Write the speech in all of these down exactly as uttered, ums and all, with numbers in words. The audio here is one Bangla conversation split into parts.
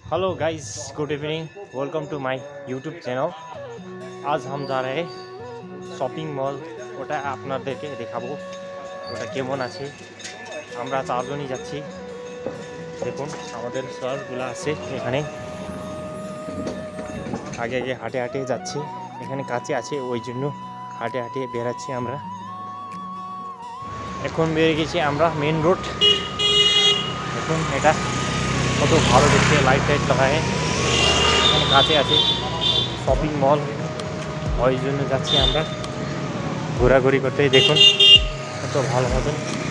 Hello guys, good evening. Welcome to my YouTube channel. आज हम जा रहे हैं शॉपिंग मॉल। ওটা আপনাদেরকে দেখাবো ওটা কেমন আছে। আমরা চারজনই যাচ্ছি। দেখুন আমাদের স্যারগুলো আছে এখানে, আগে আগে হাঁটে হাঁটে যাচ্ছি। এখানে কাছে আছে ওই জন্য হাঁটে হাঁটে বেরাচ্ছি আমরা। এখন বেরিয়ে গেছি আমরা মেন রোড। দেখুন এটা কত ভালো দেখতে, লাইট টাইট লাগায়। এখানে কাছে আছে শপিং মল, ওই জন্য যাচ্ছি আমরা ঘোরাঘুরি করতে। দেখুন কত ভালো মতন,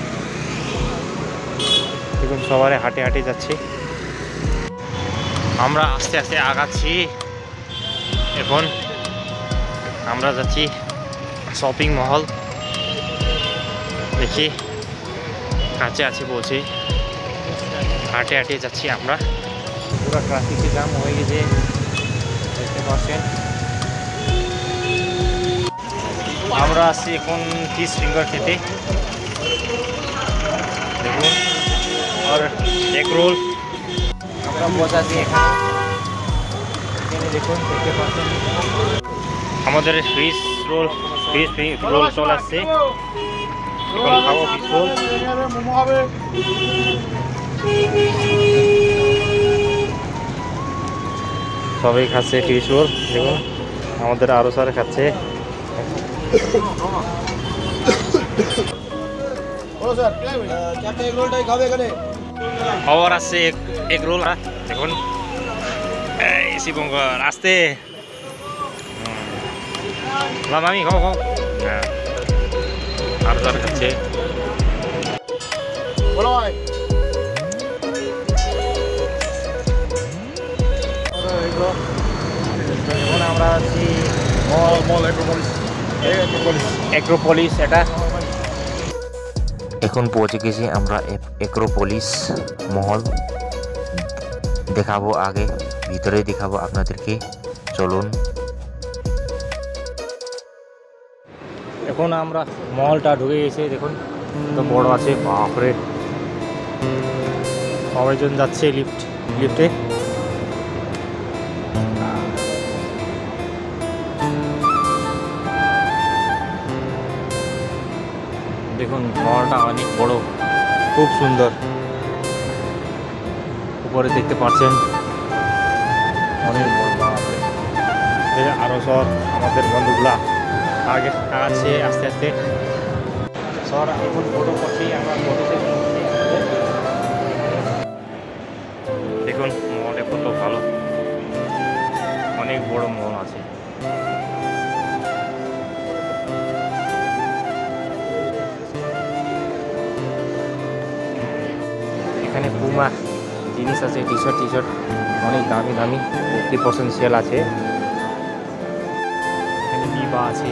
দেখুন সবাই হাঁটে হাঁটে যাচ্ছে। আমরা আস্তে আস্তে আগাচ্ছি। এখন আমরা যাচ্ছি শপিং মল। দেখি কাছে আছে বলছি, হাঁটে হাঁটে যাচ্ছি আমরা। পুরো ট্রাফিকে জ্যাম হয়ে গেছে, দেখতে পাচ্ছেন। আমরা আসছি এখন ফিশ ফিঙ্গার খেতে। দেখুন আর এগ রোল আমরা বসাচ্ছি এখানে। এখানে দেখুন, দেখতে পাচ্ছেন আমাদের ফিশ রোল ফিশ রোল চলে আসছে। এখন খাবো ফিশ রোল। সবাই খাচ্ছে ফিশ রোল। দেখুন আমাদের আরো স্যার খাচ্ছে। খবর আছে এগ রোল। দেখুন শিবঙ্কর আসতে আমি খাও খাও আরো স্যার খাচ্ছে। এখন আমরা আছি অ্যাক্রোপলিস। এটা এখন পৌঁছে গেছি আমরা অ্যাক্রোপলিস মহল। দেখাবো আগে, ভিতরে দেখাবো আপনাদেরকে, চলুন। এখন আমরা মলটা ঢুকে গেছি। দেখুন তো বড় আছে, বাপরে। সবাইজন যাচ্ছে লিফট লিফটে। দেখুন মলটা অনেক বড়, খুব সুন্দর। উপরে দেখতে পাচ্ছেন অনেক বড়, বাপরে। আরও সব আমাদের বন্ধুগুলা আগে আগাচ্ছে আস্তে আস্তে। সর এখন ফটো করছি আমরা, ফটোতে দেখুন মলে কত ভালো, অনেক বড় মল আছে। এখানে পুমা জিনিস আছে, টি শার্ট টি শার্ট অনেক দামি দামি, ফিফটি পার্সেন্ট সেল আছে। এখানে বিবা আছে,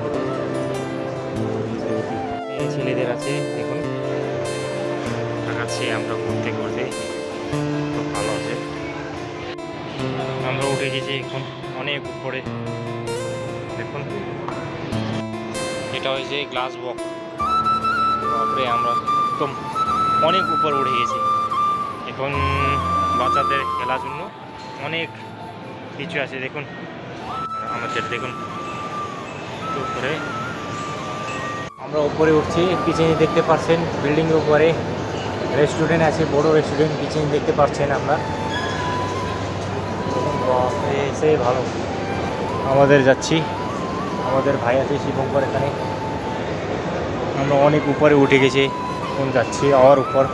ছেলেদের আছে। দেখুন দেখাচ্ছি আমরা ঘুরতে ঘুরতে, খুব ভালো আছে। আমরা উঠে গেছি এখন অনেক উপরে। দেখুন এটা হয়েছে গ্লাস বক। তারপরে আমরা একদম অনেক উপর উঠে গেছি। এখন বাচ্চাদের খেলার জন্য অনেক কিছু আছে। দেখুন আমাদের, দেখুন উপরে আমরা উপরে উঠছি। পিছনে দেখতে পাচ্ছেন বিল্ডিংয়ের উপরে রেস্টুরেন্ট আছে, বড় রেস্টুরেন্ট পিছনে দেখতে পাচ্ছেন আমরা। এসে ভালো আমাদের যাচ্ছি, আমাদের ভাই আছে শিবঙ্কর এখানে। আমরা অনেক উপরে উঠে গেছি, এখন যাচ্ছি আর উপর।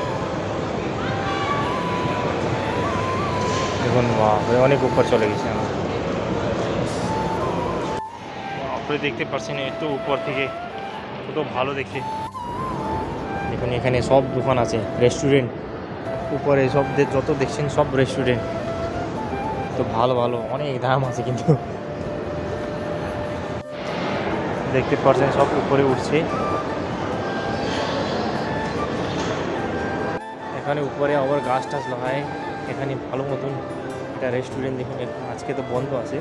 দেখুন অনেক উপর চলে গেছে আমরা। আপনি দেখতে পাচ্ছেন এত উপর থেকে কত ভালো দেখতে। দেখুন এখানে সব দোকান আছে, রেস্টুরেন্ট উপরে সব যত দেখছেন সব রেস্টুরেন্ট। তো ভালো ভালো, অনেক দাম আছে কিন্তু। দেখতে পাচ্ছেন সব উপরে উঠছে। এখানে উপরে আবার গাছ টাছ লাগায়। এখানে ভালো মতন একটা রেস্টুরেন্ট। দেখুন আজকে তো বন্ধ আছে।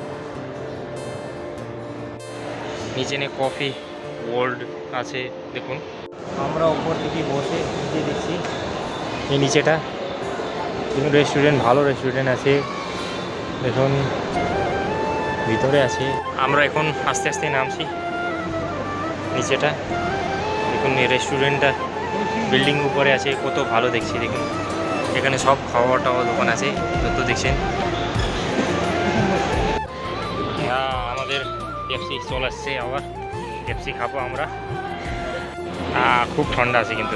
নিচে কফি ওয়ার্ল্ড আছে। দেখুন আমরা উপর থেকে বসে নিচে দেখছি, এই নিচেটা কিন্তু রেস্টুরেন্ট ভালো রেস্টুরেন্ট আছে দেখুন ভিতরে আছে। আমরা এখন আস্তে আস্তে নামছি নিচেটা। দেখুন এই রেস্টুরেন্টটা বিল্ডিং উপরে আছে, কত ভালো দেখছি। দেখুন এখানে সব খাওয়া টাওয়া দোকান আছে যত দেখছেন। আমাদের পেপসি চলে আসছে, আবার পেপসি খাবো আমরা। খুব ঠান্ডা আছে কিন্তু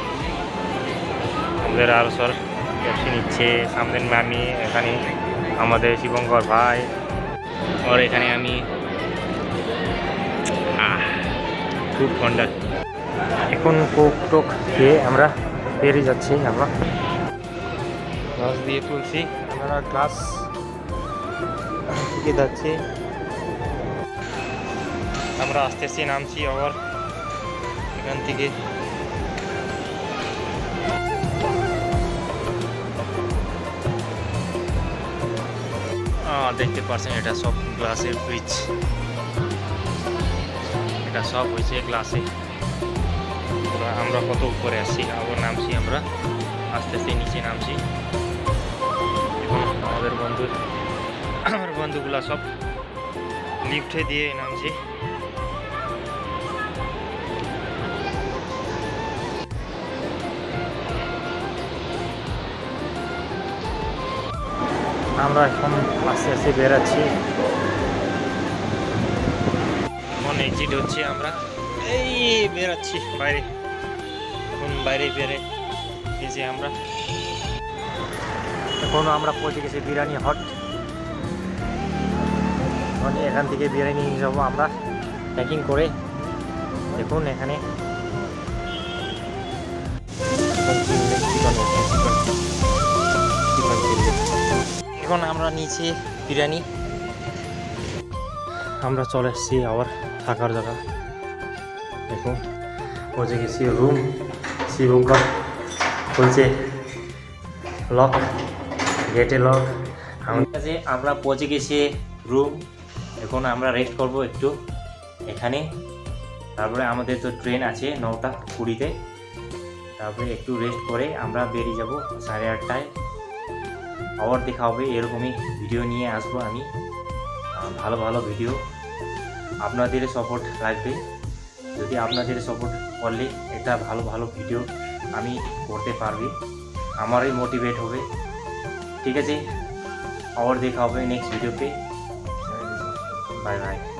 আমাদের আরও সর পেপসি নিচ্ছে। সামনের মামি, এখানে আমাদের শিবঙ্কর ভাই, আর এখানে আমি। খুব ঠান্ডা। এখন কোক টোক খেয়ে আমরা বেরিয়ে যাচ্ছি। আমরা গ্লাস দিয়ে তুলছি, আমরা গ্লাস থেকে যাচ্ছি। আমরা আস্তে আস্তে নামছি আবার এখান থেকে। দেখতে পাচ্ছেন এটা সব গ্লাসের ফ্রিজ, এটা সব হয়েছে গ্লাসে। আমরা কত উপরে আসছি, আবার নামছি আমরা আস্তে আস্তে নিচে নামছি। এখন আমাদের বন্ধু আমার বন্ধুগুলা সব লিফটে দিয়ে নামছি। আমরা এখন আস্তে আস্তে বেরাচ্ছি। এখন এক্সিট হচ্ছে, আমরা এই বেরাচ্ছি বাইরে। এখন বাইরে বেরে গেছি আমরা। এখন আমরা পৌঁছে গেছি বিরিয়ানি হট। মানে এখান থেকে বিরিয়ানি নিয়ে যাবো আমরা প্যাকিং করে। দেখুন এখানে এখন আমরা নিচে বিরিয়ানি। আমরা চলে এসেছি আবার থাকার জায়গা। দেখুন পৌঁছে গেছি রুম। শিবঙ্কর বলছে লক, গেটে লক। আমাদের কাছে আমরা পৌঁছে গেছি রুম। এখন আমরা রেস্ট করব একটু এখানে। তারপরে আমাদের তো ট্রেন আছে নটা কুড়িতে। তারপরে একটু রেস্ট করে আমরা বেরিয়ে যাব সাড়ে আটটায়। আবার দেখা হবে, এরকমই ভিডিও নিয়ে আসবো আমি, ভালো ভালো ভিডিও। আপনাদের সাপোর্ট লাগবে। যদি আপনাদের সাপোর্ট করলে একটা ভালো ভালো ভিডিও আমি করতে পারবি, আমারই মোটিভেট হবে। ঠিক আছে, আবার দেখা হবে নেক্সট ভিডিওতে। Bye by.